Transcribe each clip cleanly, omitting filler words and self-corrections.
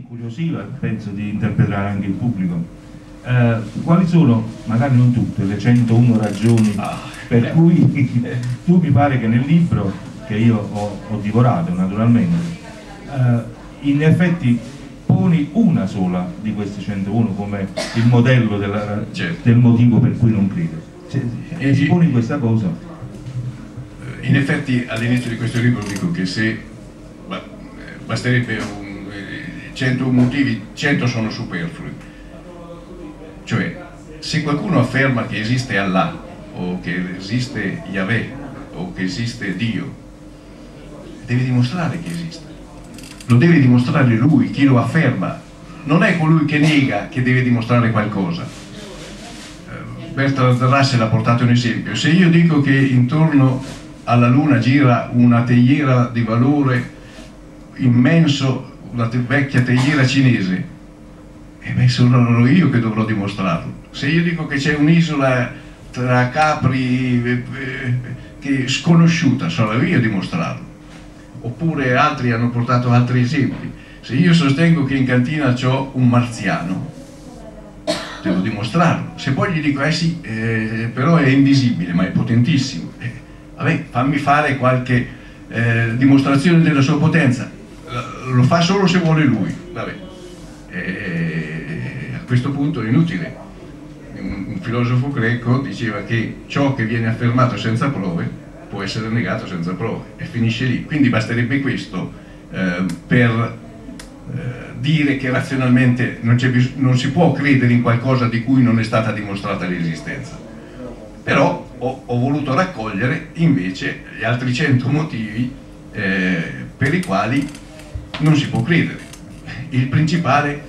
incuriosiva, penso di interpretare anche il pubblico. Quali sono, magari non tutte, le 101 ragioni per cui tu mi pare che nel libro, che io ho divorato naturalmente, in effetti poni una sola di queste 101 come il modello del motivo per cui non credo. Esponi questa cosa. In effetti all'inizio di questo libro dico che se basterebbe 100 motivi, 100 sono superflui. Cioè, se qualcuno afferma che esiste Allah, o che esiste Yahweh, o che esiste Dio, deve dimostrare che esiste. Lo deve dimostrare lui, chi lo afferma. Non è colui che nega che deve dimostrare qualcosa. Bertrand Russell ha portato un esempio. Se io dico che intorno alla Luna gira una teiera di valore immenso, una vecchia teiera cinese, e beh, sono io che dovrò dimostrarlo. Se io dico che c'è un'isola tra Capri che è sconosciuta, sarò io a dimostrarlo. Oppure altri hanno portato altri esempi. Se io sostengo che in cantina c'ho un marziano, devo dimostrarlo. Se poi gli dico sì, però è invisibile ma è potentissimo, vabbè, fammi fare qualche dimostrazione della sua potenza. Lo fa solo se vuole lui, vabbè. A questo punto è inutile. Un filosofo greco diceva che ciò che viene affermato senza prove può essere negato senza prove, e finisce lì. Quindi basterebbe questo per dire che razionalmente non si può credere in qualcosa di cui non è stata dimostrata l'esistenza. Però ho voluto raccogliere invece gli altri 100 motivi per i quali non si può credere. Il principale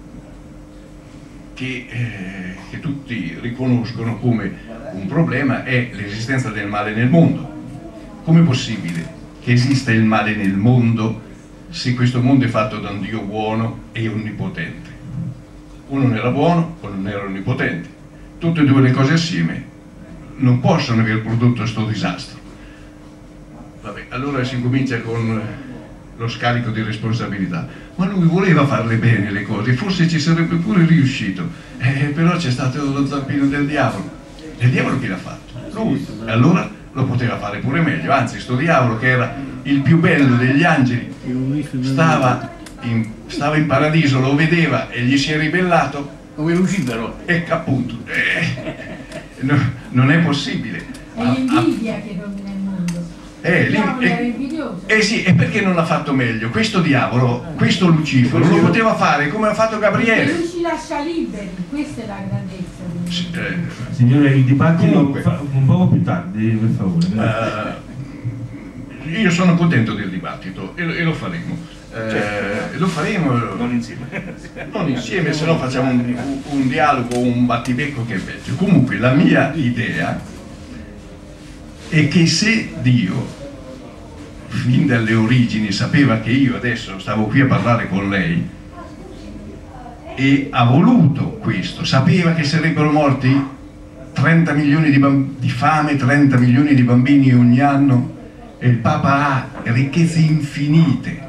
che tutti riconoscono come un problema è l'esistenza del male nel mondo. Com'è possibile che esista il male nel mondo se questo mondo è fatto da un Dio buono e onnipotente? O non era buono o non era onnipotente. Tutte e due le cose assieme non possono aver prodotto questo disastro. Vabbè, allora si comincia con lo scarico di responsabilità. Ma lui voleva farle bene le cose, forse ci sarebbe pure riuscito, però c'è stato lo zampino del diavolo. E il diavolo chi l'ha fatto? Lui. E allora lo poteva fare pure meglio, anzi sto diavolo che era il più bello degli angeli stava in paradiso, lo vedeva e gli si è ribellato come Lucifero, e appunto non è possibile. È l'invidia che domina il mondo. Il diavolo era invidioso. Sì, e perché non l'ha fatto meglio? Questo diavolo, questo Lucifero lo poteva fare come ha fatto Gabriele. Perché lui ci lascia liberi, questa è la grandezza. Signore, il dibattito un po' più tardi, per favore. Io sono contento del dibattito e lo faremo. Lo faremo non insieme. Non insieme, se no facciamo un dialogo, un battibecco che è peggio. Comunque la mia idea è che se Dio fin dalle origini sapeva che io adesso stavo qui a parlare con lei e ha voluto questo, sapeva che sarebbero morti 30 milioni di fame, 30 milioni di bambini ogni anno, e il Papa ha ricchezze infinite,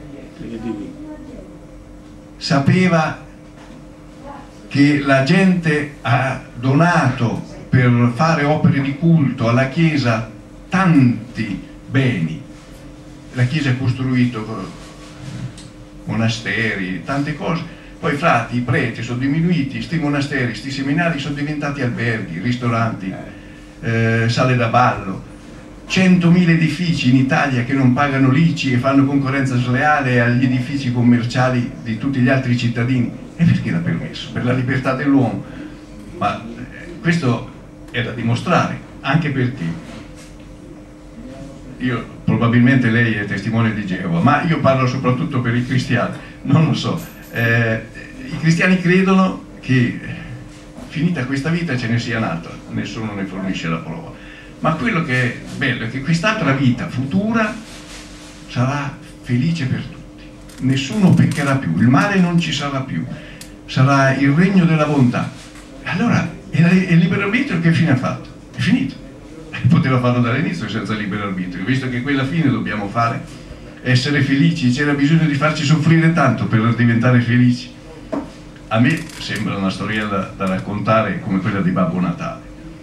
sapeva che la gente ha donato per fare opere di culto alla Chiesa tanti beni, la Chiesa ha costruito monasteri, tante cose. Poi i frati, i preti sono diminuiti, sti monasteri, sti seminari sono diventati alberghi, ristoranti, sale da ballo. 100.000 edifici in Italia che non pagano l'ICI e fanno concorrenza sleale agli edifici commerciali di tutti gli altri cittadini. E perché l'ha permesso? Per la libertà dell'uomo. Ma questo è da dimostrare, anche perché probabilmente lei è testimone di Geova, ma io parlo soprattutto per i cristiani, non lo so. I cristiani credono che finita questa vita ce ne sia un'altra, nessuno ne fornisce la prova, ma quello che è bello è che quest'altra vita futura sarà felice per tutti, nessuno peccherà più, il male non ci sarà più, sarà il regno della bontà. Allora il libero arbitrio che fine ha fatto? È finito. Poteva farlo dall'inizio senza libero arbitrio, visto che quella fine dobbiamo fare. essere felici, c'era bisogno di farci soffrire tanto per diventare felici. A me sembra una storiella da raccontare come quella di Babbo Natale.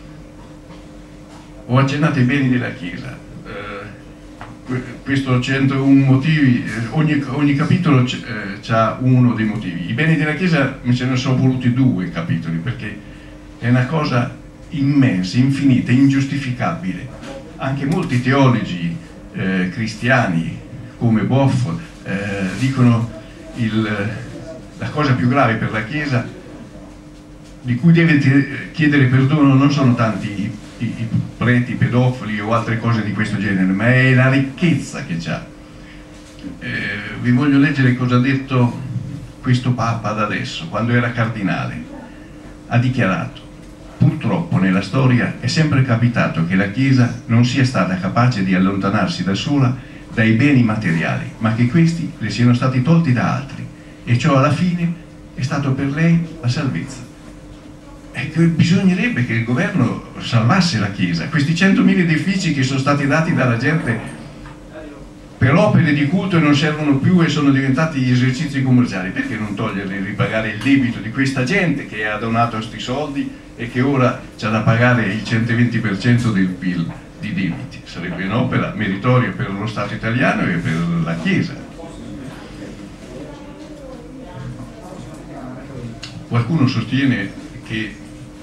Ho accennato ai beni della Chiesa. Questo 101 motivi, ogni capitolo ha uno dei motivi. I beni della Chiesa me ce ne sono voluti 2 capitoli, perché è una cosa immensa, infinita, ingiustificabile. Anche molti teologi cristiani come Boff dicono la cosa più grave per la Chiesa, di cui deve chiedere perdono, non sono tanti i preti, pedofili o altre cose di questo genere, ma è la ricchezza che c'ha. Vi voglio leggere cosa ha detto questo Papa ad adesso, quando era cardinale. Ha dichiarato: purtroppo nella storia è sempre capitato che la Chiesa non sia stata capace di allontanarsi da sola dai beni materiali, ma che questi le siano stati tolti da altri, e ciò alla fine è stato per lei la salvezza. Ecco, bisognerebbe che il governo salvasse la Chiesa. Questi 100.000 edifici che sono stati dati dalla gente per opere di culto e non servono più e sono diventati gli esercizi commerciali, perché non toglierli e ripagare il debito di questa gente che ha donato questi soldi e che ora c'ha da pagare il 120% del PIL di debiti? Sarebbe un'opera meritoria per lo Stato italiano e per la Chiesa. Qualcuno sostiene che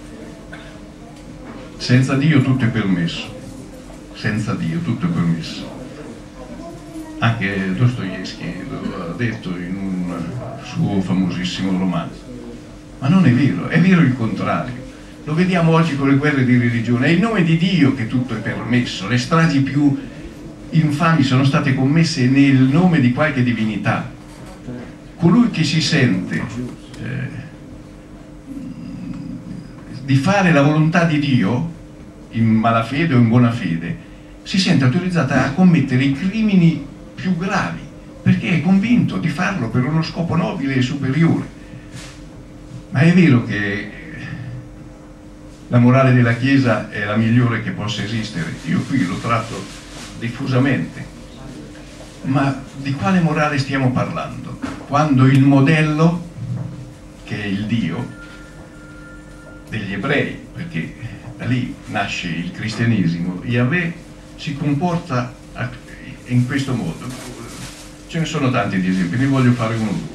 senza Dio tutto è permesso, senza Dio tutto è permesso. Anche Dostoevskij lo ha detto in un suo famosissimo romanzo. Ma non è vero il contrario. Lo vediamo oggi con le guerre di religione. È in nome di Dio che tutto è permesso. Le stragi più infami sono state commesse nel nome di qualche divinità. Colui che si sente di fare la volontà di Dio in malafede o in buona fede si sente autorizzata a commettere i crimini più gravi, perché è convinto di farlo per uno scopo nobile e superiore. Ma è vero che la morale della Chiesa è la migliore che possa esistere? Io qui lo tratto diffusamente, ma di quale morale stiamo parlando? Quando il modello, che è il Dio degli ebrei, perché da lì nasce il cristianesimo, Yahweh si comporta in questo modo. Ce ne sono tanti di esempi, ne voglio fare uno o 2.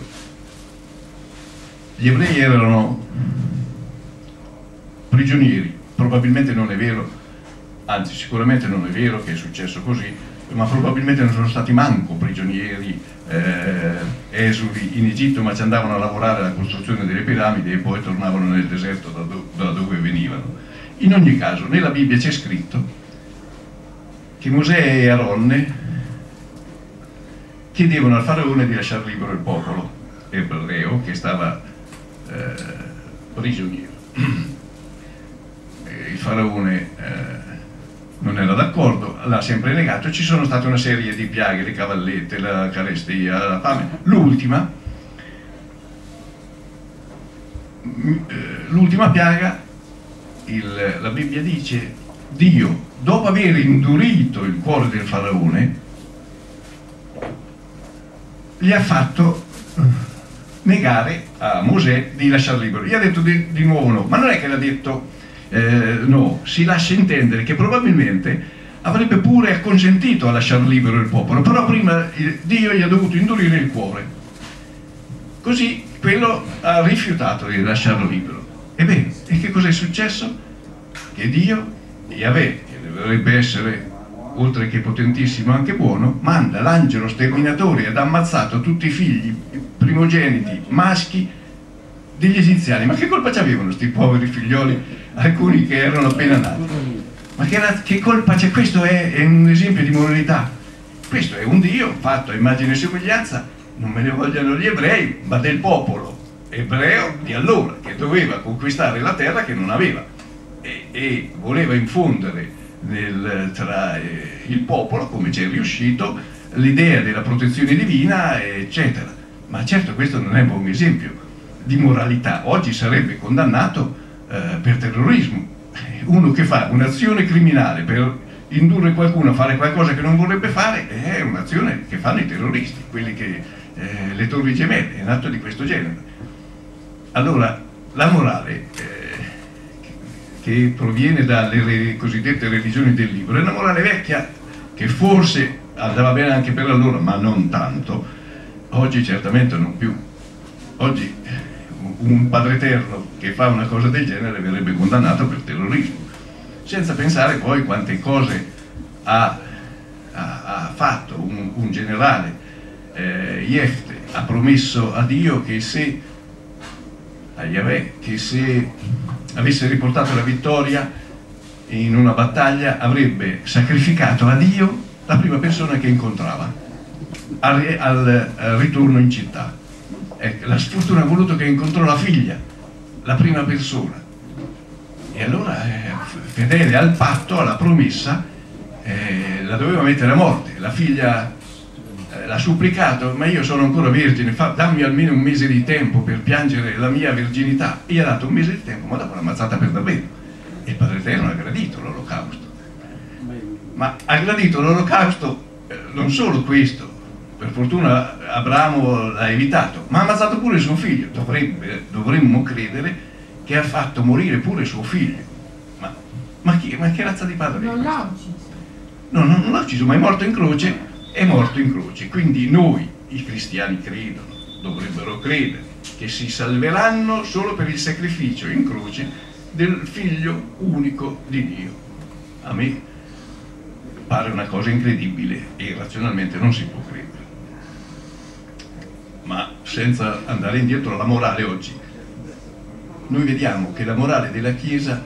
Gli ebrei erano prigionieri, probabilmente non è vero, anzi sicuramente non è vero che è successo così, ma probabilmente non sono stati manco prigionieri esuli in Egitto, ma ci andavano a lavorare alla costruzione delle piramidi e poi tornavano nel deserto da dove venivano. In ogni caso, nella Bibbia c'è scritto che Mosè e Aronne chiedevano al faraone di lasciare libero il popolo ebreo che stava prigioniero. Il faraone non era d'accordo, l'ha sempre negato. Ci sono state una serie di piaghe, le cavallette, la carestia, la fame. L'ultima piaga, la Bibbia dice, Dio, dopo aver indurito il cuore del faraone, gli ha fatto negare a Mosè di lasciare libero. Gli ha detto di nuovo no, ma non è che l'ha detto no, si lascia intendere che probabilmente avrebbe pure acconsentito a lasciare libero il popolo, però prima Dio gli ha dovuto indurire il cuore, così quello ha rifiutato di lasciarlo libero. Ebbene, e che cosa è successo? Che Dio, Yahweh, che dovrebbe essere oltre che potentissimo anche buono, manda l'angelo sterminatore ed ha ammazzato tutti i figli primogeniti maschi degli egiziani. Ma che colpa c'avevano questi poveri figlioli, alcuni che erano appena nati? Ma che colpa c'è? Questo è un esempio di moralità. Questo è un Dio fatto a immagine e somiglianza, non me ne vogliono gli ebrei, ma del popolo ebreo di allora, che doveva conquistare la terra che non aveva e voleva infondere tra il popolo, come ci è riuscito, l'idea della protezione divina, eccetera. Ma certo questo non è un buon esempio di moralità. Oggi sarebbe condannato per terrorismo. Uno che fa un'azione criminale per indurre qualcuno a fare qualcosa che non vorrebbe fare è un'azione che fanno i terroristi, quelli che le torri gemelle, è un atto di questo genere. Allora la morale che proviene dalle cosiddette religioni del libro è una morale vecchia che forse andava bene anche per allora, ma non tanto. Oggi certamente non più. Oggi un Padre Eterno che fa una cosa del genere verrebbe condannato per terrorismo, senza pensare poi quante cose ha fatto un generale. Jefte ha promesso a Dio che se avesse riportato la vittoria in una battaglia avrebbe sacrificato a Dio la prima persona che incontrava al ritorno in città. La sfortuna ha voluto che incontrò la figlia, la prima persona, e allora fedele al patto, alla promessa, la doveva mettere a morte. La figlia l'ha supplicato: ma io sono ancora vergine, dammi almeno un mese di tempo per piangere la mia verginità. E gli ha dato un mese di tempo, ma dopo l'ha ammazzata per davvero. E il Padre Eterno ha gradito l'olocausto, ma ha gradito l'olocausto non solo questo, per fortuna Abramo l'ha evitato, ma ha ammazzato pure suo figlio. Dovremmo credere che ha fatto morire pure suo figlio. Ma che razza di padre è? Non l'ha ucciso. No, non l'ha ucciso, ma è morto in croce, è morto in croce. Quindi noi, i cristiani, dovrebbero credere che si salveranno solo per il sacrificio in croce del figlio unico di Dio. A me pare una cosa incredibile e razionalmente non si può credere. Ma senza andare indietro alla morale oggi, noi vediamo che la morale della Chiesa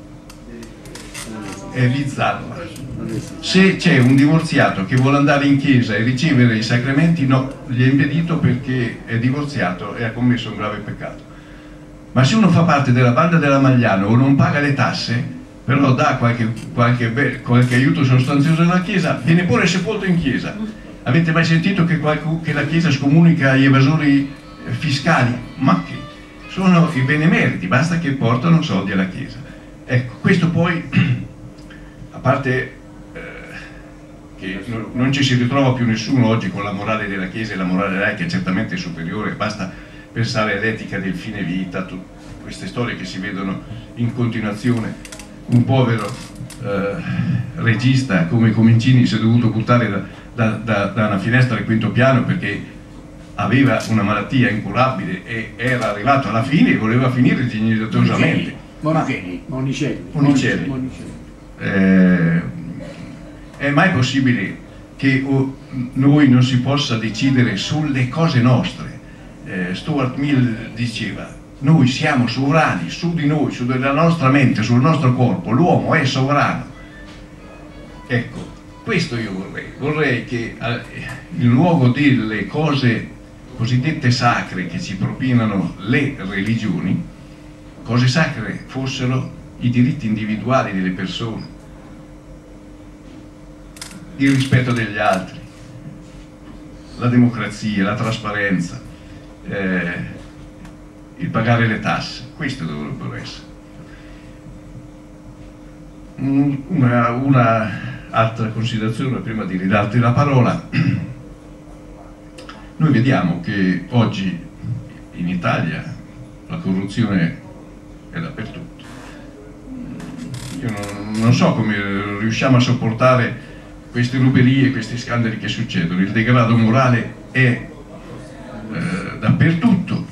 è bizzarra. Se c'è un divorziato che vuole andare in chiesa e ricevere i sacramenti, no, gli è impedito perché è divorziato e ha commesso un grave peccato. Ma se uno fa parte della banda della Magliano o non paga le tasse, però dà qualche aiuto sostanzioso alla Chiesa, viene pure sepolto in chiesa. Avete mai sentito che la Chiesa scomunica gli evasori fiscali? Ma che sono i benemeriti, basta che portano soldi alla Chiesa. Ecco, questo poi, a parte che non ci si ritrova più nessuno oggi con la morale della Chiesa, e la morale laica è certamente superiore, basta pensare all'etica del fine vita, queste storie che si vedono in continuazione. Un povero regista come Comincini si è dovuto buttare da una finestra al quinto piano perché aveva una malattia incurabile e era arrivato alla fine e voleva finire dignitosamente. Monicelli. È mai possibile che noi non si possa decidere sulle cose nostre? Stuart Mill diceva: noi siamo sovrani su di noi, sulla nostra mente, sul nostro corpo, l'uomo è sovrano. Ecco, questo io vorrei che in luogo delle cose cosiddette sacre che ci propinano le religioni, cose sacre fossero i diritti individuali delle persone, il rispetto degli altri, la democrazia, la trasparenza, il pagare le tasse. Questo dovrebbero essere. Una altra considerazione prima di ridarti la parola. Noi vediamo che oggi in Italia la corruzione è dappertutto. Io non so come riusciamo a sopportare queste ruberie, questi scandali che succedono. Il degrado morale è dappertutto.